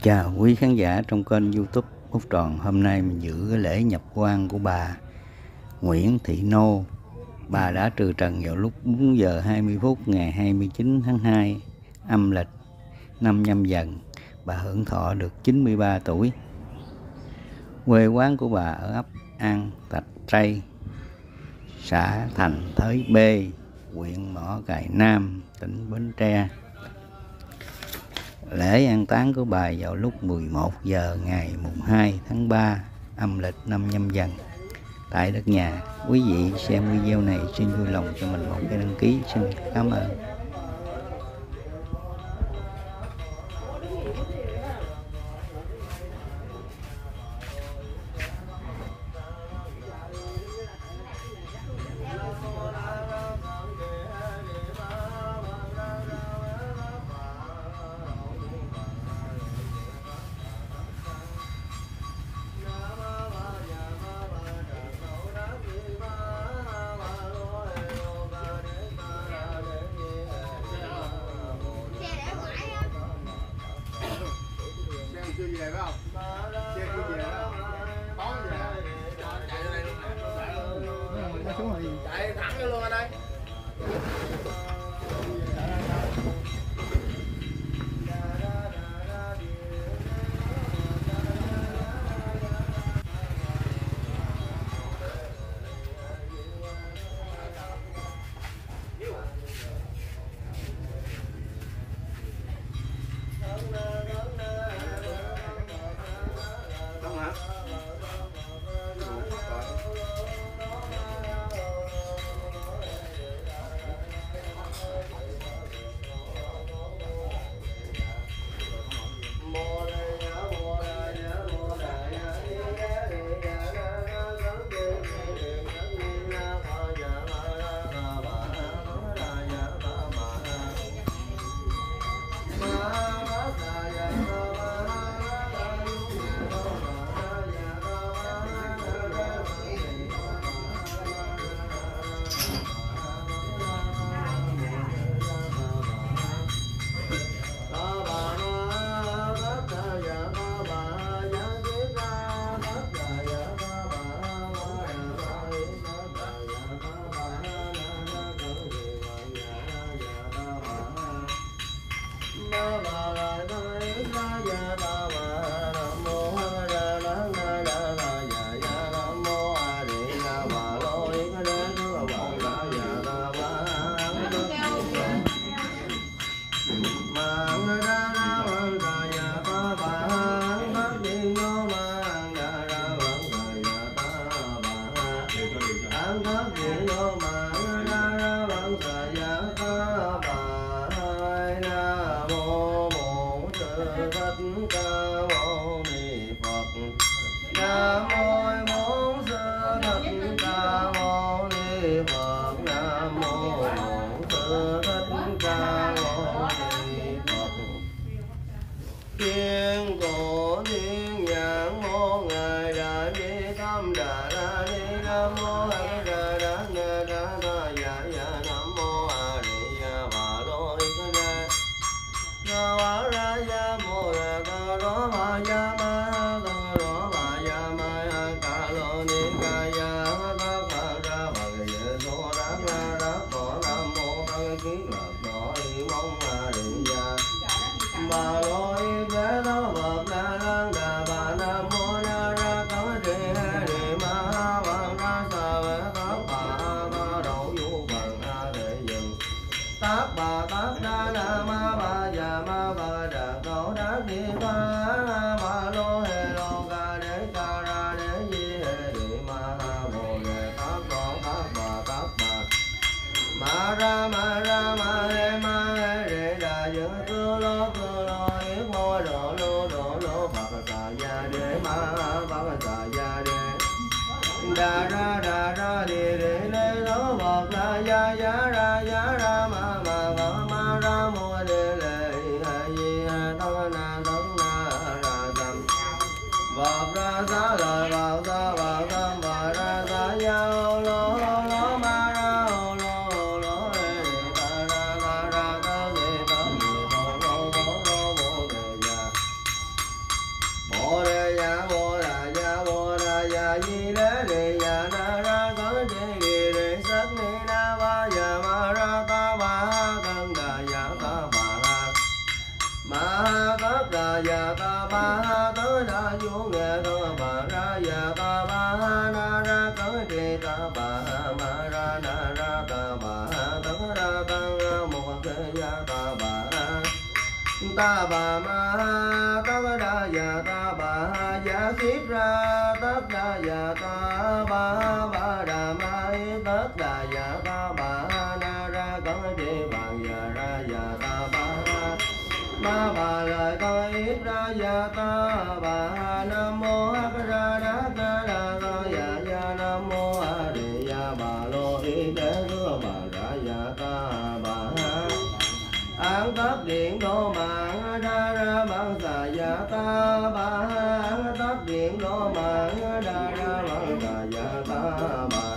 Chào quý khán giả trong kênh YouTube Úc Tròn. Hôm nay mình giữ cái lễ nhập quan của bà Nguyễn Thị Nô. Bà đã trừ trần vào lúc 4 giờ 20 phút ngày 29 tháng 2 âm lịch năm Nhâm Dần. Bà hưởng thọ được 93 tuổi. Quê quán của bà ở ấp An Thạch Tây, xã Thành Thới B, huyện Mỏ Cày Nam, tỉnh Bến Tre. Lễ an táng của bà vào lúc 11 giờ ngày mùng 2 tháng 3 âm lịch năm Nhâm Dần tại đất nhà. Quý vị xem video này xin vui lòng cho mình một cái đăng ký. Xin cảm ơn. Chưa về phải không? Xe chưa về đó. Có về. Chạy ra đây luôn nè. Chạy thẳng vô luôn anh ơi. Thiên cổ thiên nhãn mô ngài đại bi tâm đà la ni nam mô a đà đà na đà đà ya ya nam mô a di đà bà lô y đà na wa ra ya mô ra ca ro ma ya ma ca ro ma ya ma ca lô ni ca ya ta ca ra bà ye so ra la ra ko nam mô a ki la do y mong a di đà bà lô y đà đó bậc đà năng đà bà nam mô na ra cấu trì đề ma văn ra sa về tác bà ta đậu vũ bằng a đệ dừng tác bà tác đa na ma ba già ma ba đà cấu đắc đi ba bà lô hê lô ca đế ca ra đế di hê đề ma bồ đề tác con tác bà ma ra hê ma hê đệ đà dự cư lô yết mô độ lô phật xà gia đế ma phật xà gia đế đà ra đi đi lê lô phật la gia ra ma ra mô đề lệ di tông na ra tâm phật ra xá lời vào tâm và ra xá gia lô ma ra lô ta ra ta ni đế đề ya na ra có đề đề đề sắc ni na ba ya ma ra ta ba thân đà ya ta ba ma tất đà ya ta ba tới đà vô nghệ ta ba ra ya ta ba na ra có đề ta ba ma ra na ra ta ba tất ra tăng một thế ya ta ba ma tất đa ya ta ba ya kiết ra tất đa ya ta ba đà ma tất đà ya ta ba na ra có đề bằng ya ra ya ta ba bà lời có ít ra ya ta ba nam mô a ra đa na đa ya nam mô a di ya bà lô ý đế cơ bà ra ya ta ba an tất điện đô mạng đa ra bằng xà ya ta ba an tất điện đô mạng đa ra bằng xà ya ta ba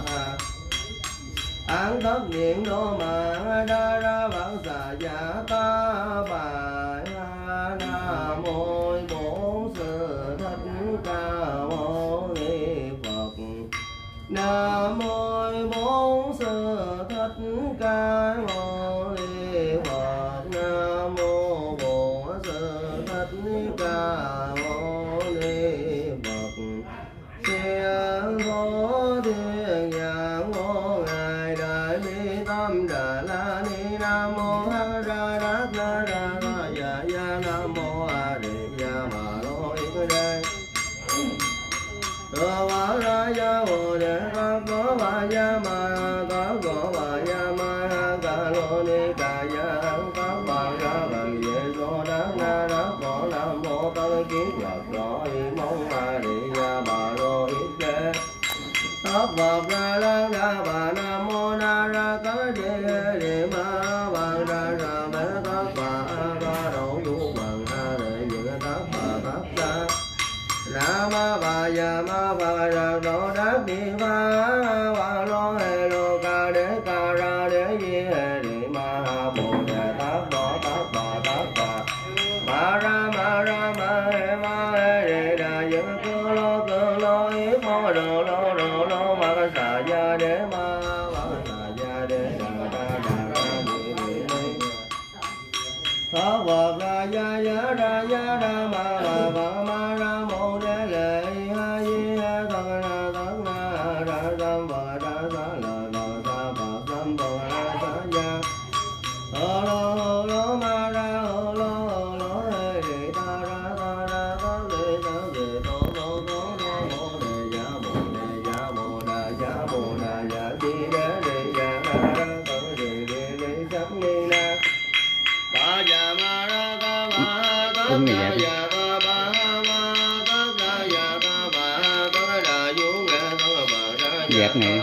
an tất điện đô mạng đa ra bằng xà ya ta ba nam mô bổn sư thích ca mâu ni phật nam mô bổn sư thích ca mâu ni phật nam mô bổn sư thích ca mâu ni phật siêng thố thiên nhãn mô ngài đại bi tâm đà la ni nam mô a ra đát na ra ya nam mô a di ya ma lo ik đế ba ra ya bồ đề có ba ya ma có ba ya ma ca lô ni ca ya có ba ra bằng về do đát na đát có nam mô tới kiến vật rồi mong a di ya ma lo ik đế tất vật ra lan đa bà nam mô na ra có đề ma bằng ra ra bế tất bà có đổ vũ bằng a đệ dự tất bà tất ra ra ma bà ya ma bà ra đổ đát đi ba bà lo hê lô ca đế ca ra đế di hê đi ma bồ đề tất đổ tất bà tất bà ma ra ma hê đề đà dự cơ lô ý mô đồ lô ma ca xà ya đế ma xà ya đế đà thọ vật ra ya ma ra mô đế lệ ha di ha thân na ra tâm bờ ra sa lờ bờ sa bờ tâm bờ ra sa ya hô lô ma ra hô lô hê đề ta ra ta đề tô mô đề ya bồ đà ya chi đế ya na ra tô đề sắc ni na ba ya ma ra ta ba ta ya ta ba ma ta ya ta ba ta đà vũ nghệ ta ba ra dẹp này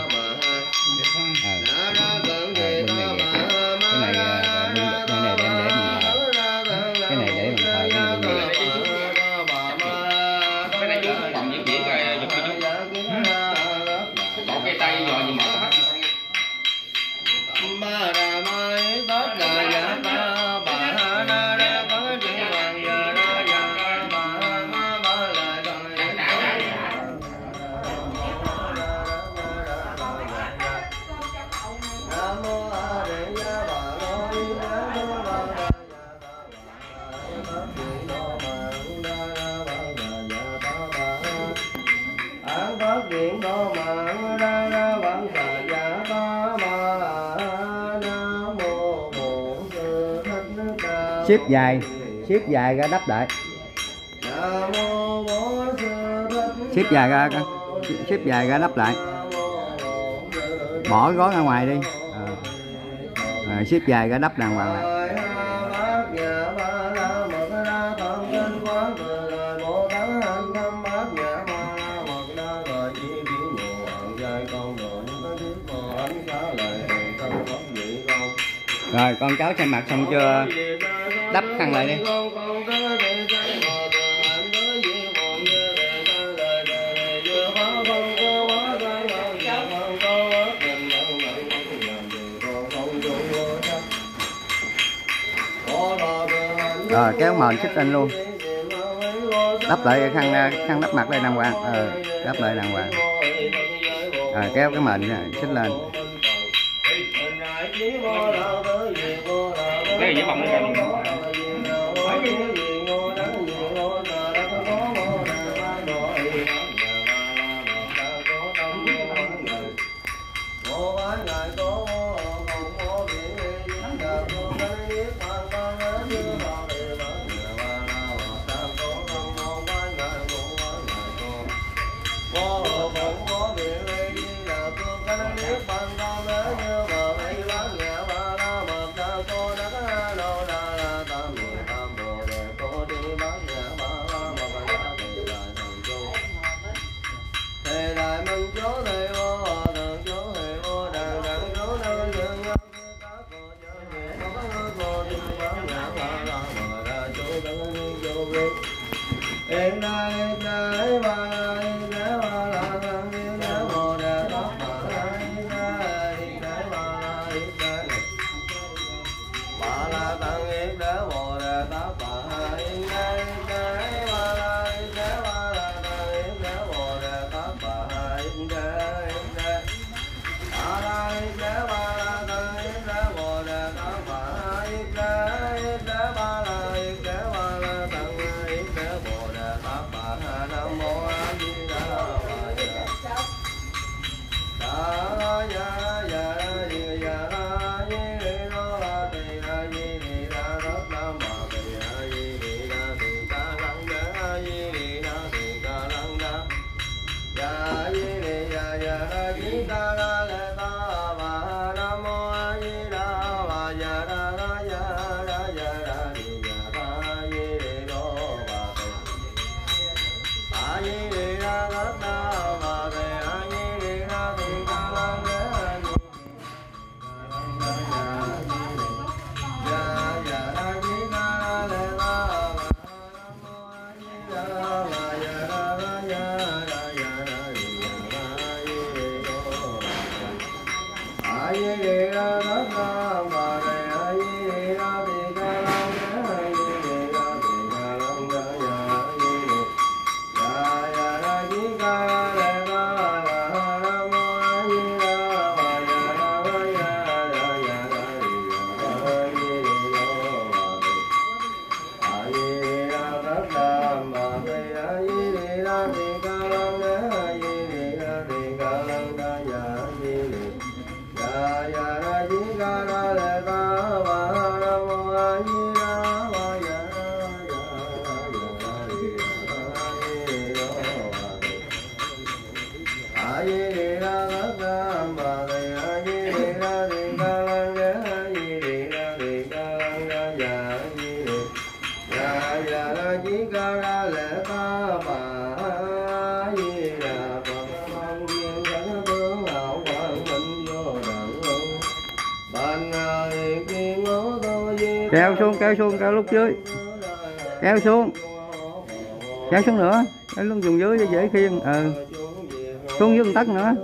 điện đô mạng ra ra bằng xà ya ta ba nam mô bổn sư thích ca xếp dài ra đắp lại, nam mô bổn sư thích xếp dài ra đắp lại, bỏ gói ra ngoài đi, xếp dài ra đắp đàng hoàng lại. Rồi con cháu xem mặt xong chưa, đắp khăn lại đi. Rồi kéo mền xích lên luôn, đắp lại khăn đắp mặt đây đàng hoàng, đắp lại đàng hoàng. kéo cái mền nè, xích lên. Cái gì vậy bằng cái kéo xuống kéo lúc dưới, kéo xuống nữa, kéo luôn dùng dưới cho dễ khiêng. Xuống dưới một tấc nữa.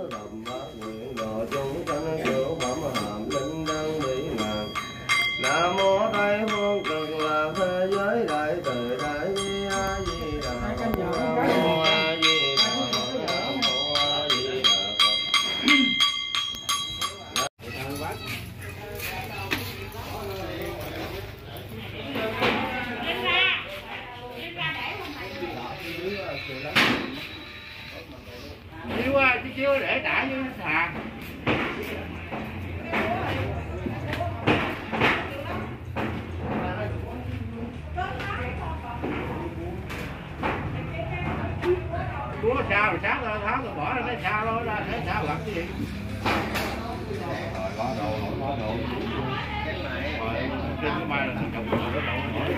Chưa để trả như sàn. Cua sao rồi sáng ra tháo rồi bỏ ra cái sao đó ra thấy sao gặp cái gì. Rồi có đồ. Trên cái mai là thằng chồng nó đậu.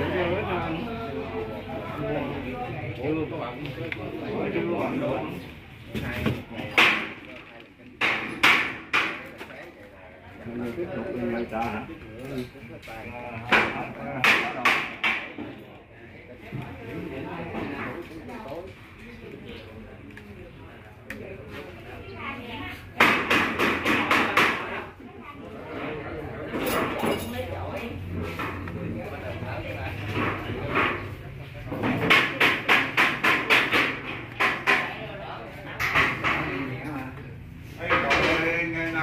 Ủa các bạn. Chưa có đồ. Tiếp tục đi trả hả?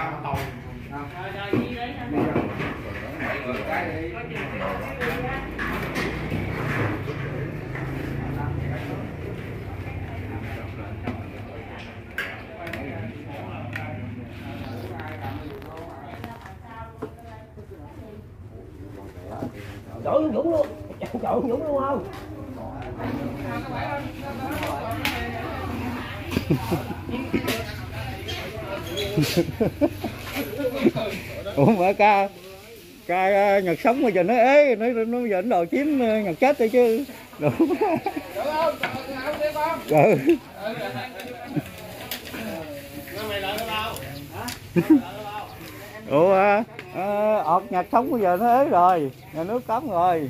sao tàu chọn Dũng luôn, chọn Dũng luôn không? Ủa mà ca Nhật sống bây giờ nó ế, nó giờ nó đòi chiếm Nhật chết rồi chứ. Đúng. Ừ. Ủa ọt Nhật sống bây giờ nó ế rồi, nhà nước cấm rồi.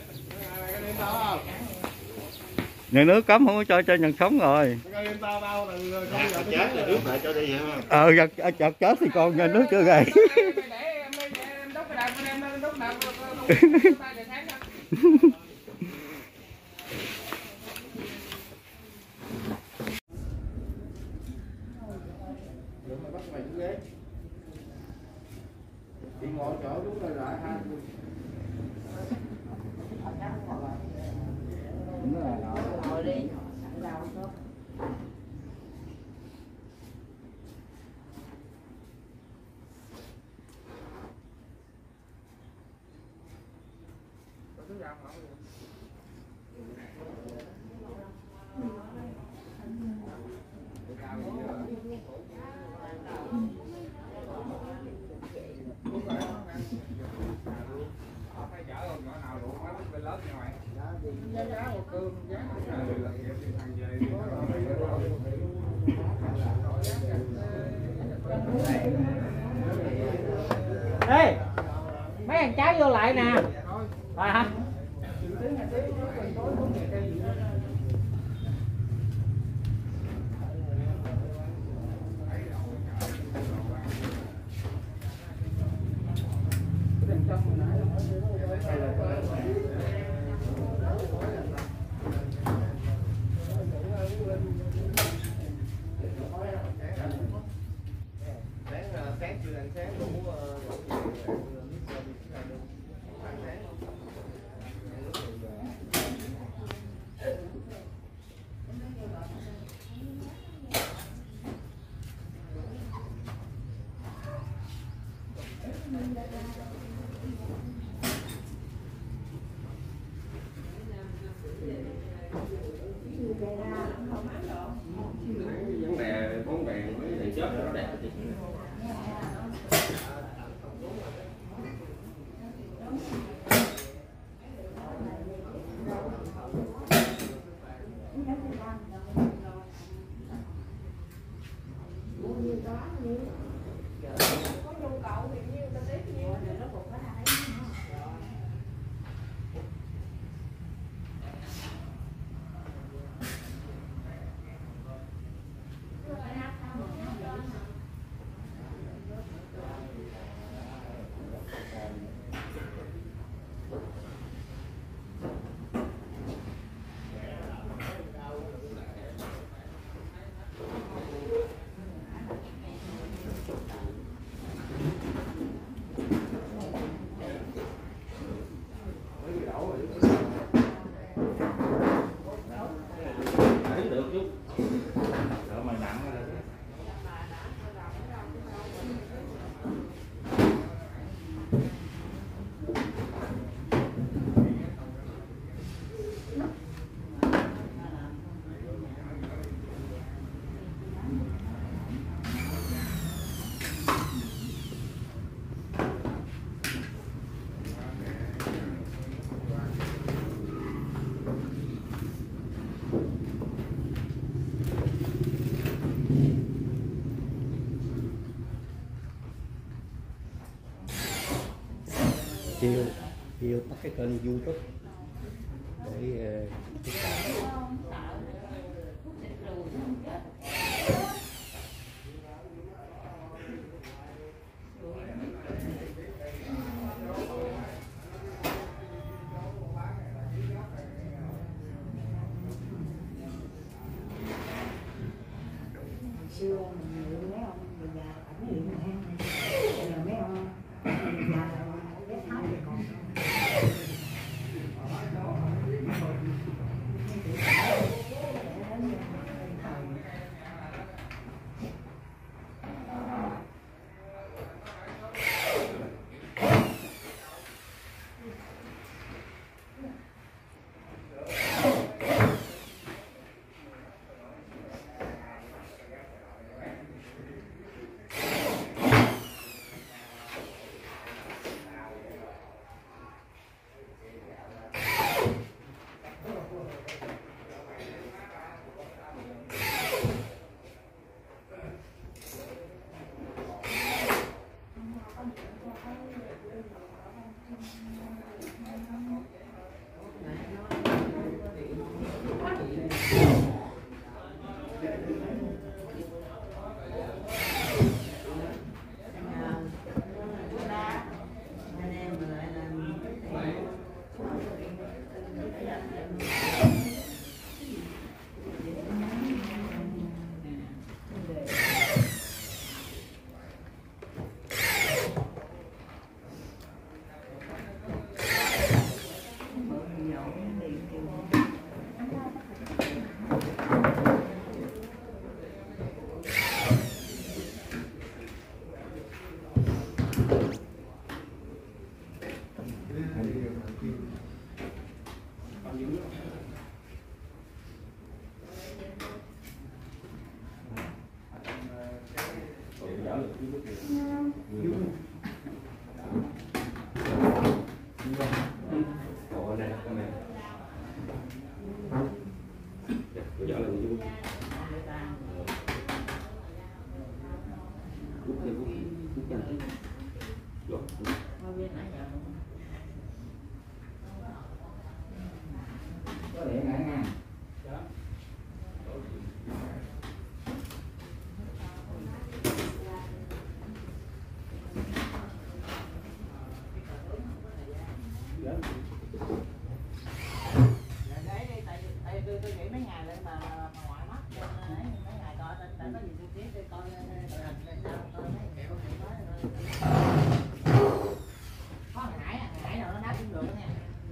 Nhà nước cấm không có cho Nhật sống rồi. chết rồi nước lại cho đi vậy không? Chật chết thì còn nhà nước chưa gầy. Đi ngồi chỗ đúng rồi lại ha. Ngồi đi. Ê, mấy thằng cháu vô lại nè. Rồi hả? Sáng chưa ăn sáng đủ vấn đề mới chết nó đẹp thì chiều tắt cái kênh YouTube để xưa mình mấy ông già cảnh hiện Tôi nghĩ mấy ngày lên mà ngoại mắt mấy ngày coi tại có gì tôi biết tôi coi đội hình lên sao coi mấy kiểu có Hải nào nó đáp cũng được nha.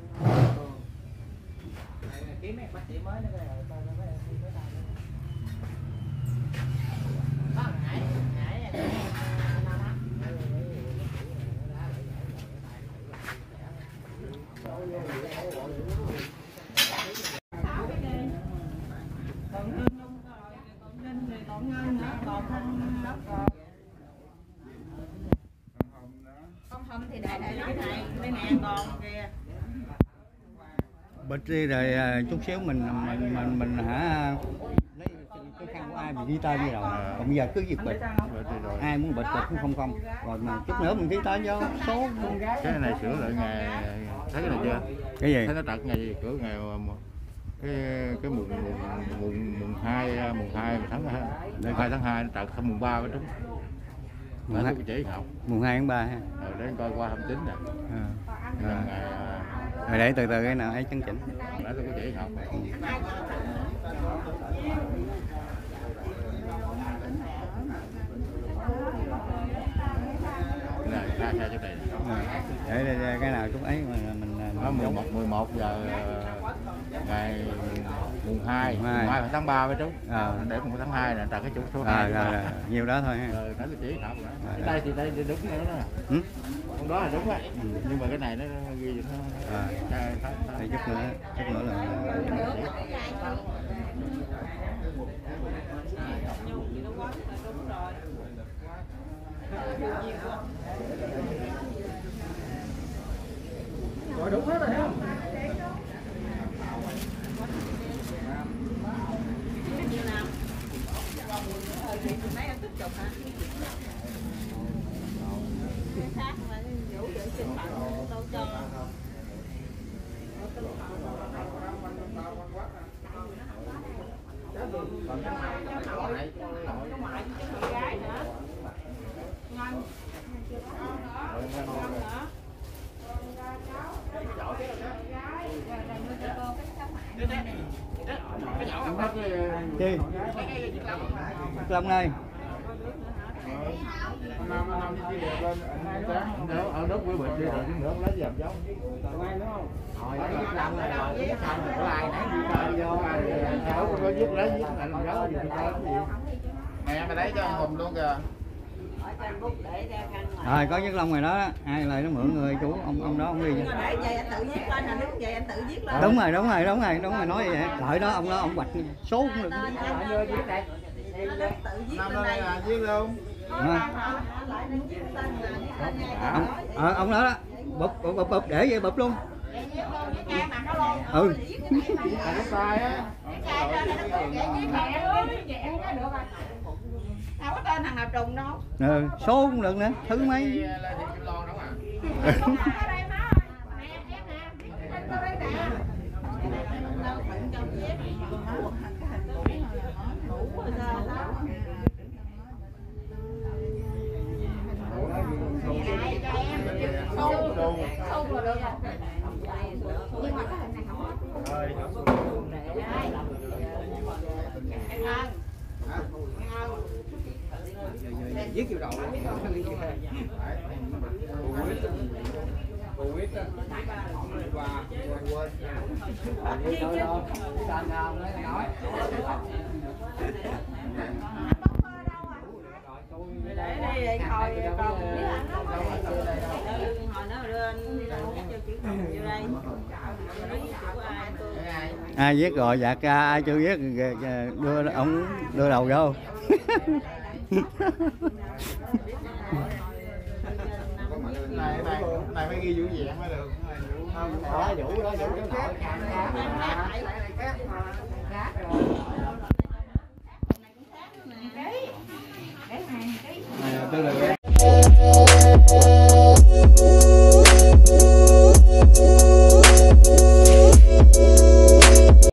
Kiếm mấy bác sĩ mới nó coi coi mấy cái này có Hải con hồng thì để cái này đây nè còn kìa. Bịch đi rồi chút xíu mình hả lấy cái khăn của ai mình ghi tên như rồi. Còn bây giờ cứ giật bịch. Ai muốn bịch cũng không. Rồi mà chút nữa mình ghi tên vô số con gái. Cái này sửa lại ngày thấy cái này chưa? Cái gì? Thấy nó trật ngày gì sửa ngày cái mùng 2 tháng 2 nó trật xong mùng 3 mới trúng. Mùng 2 chỉ học. Mùng 2 tháng 3 ha. Rồi đến coi qua 29 nè. Rồi để từ cái nào ấy chấn chỉnh. Để tôi có chỉ học. Này ra xe chỗ này. Để cái nào chút ấy mà mình nó 11 giờ ngày mùng 2 tháng 3 mới trúng. Để mùng tháng 2 nè, trật cái chỗ số 2. Nhiều đó thôi ha. Rồi cái chỉ học rồi. Đây thì đây đúng nữa đó. Con đó là đúng á. Nhưng mà cái này nó ghi nó để chút nữa là rồi đúng hết rồi thấy không? Mấy em tiếp tục hả? Cái khác mà vũ giữ trên mặt đâu cho. Chi? Long đây. Ở đất quý bệnh đi rồi nữa lấy dầm giống. Hồi nó viết Long rồi viết xong rồi có ai nãy đi coi vô Cháu có viết lấy viết lại làm dấu gì tôi coi cái gì. Mẹ mày lấy cho anh Hùng luôn kìa. Có viết Long rồi đó, ai lại nó mượn người chủ ông đó ông đi. Để vậy anh tự viết lên, hình đứng vậy anh tự viết lên. Đúng rồi nói vậy. Đợi đó ông đó ông hoạch số cũng được. vô viết đây. Tự viết Năm lên đây. là viết luôn. Ông đó bụp để vậy bụp luôn. Ừ. Cái tay á. Đâu có tên thằng nào trùng đâu. Số cũng được nữa, thứ mấy. Viết vô đầu cô biết á qua quên nói Để đây coi con hồi nó đưa anh cho chữ vô đây. Ai viết rồi dạ ca ai chưa viết đưa ông đưa đầu vô. này phải ghi vũ diện mới được. Vũ đó vũ cái nội.